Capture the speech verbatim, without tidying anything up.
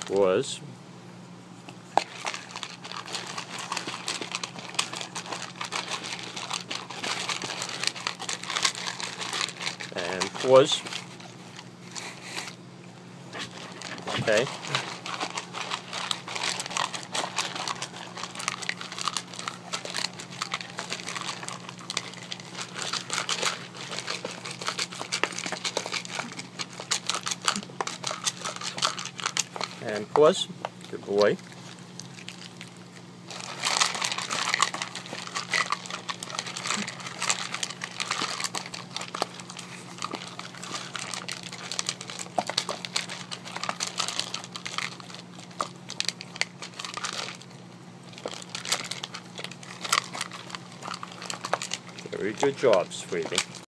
was and was okay. And was, good boy. Very good job, sweetie.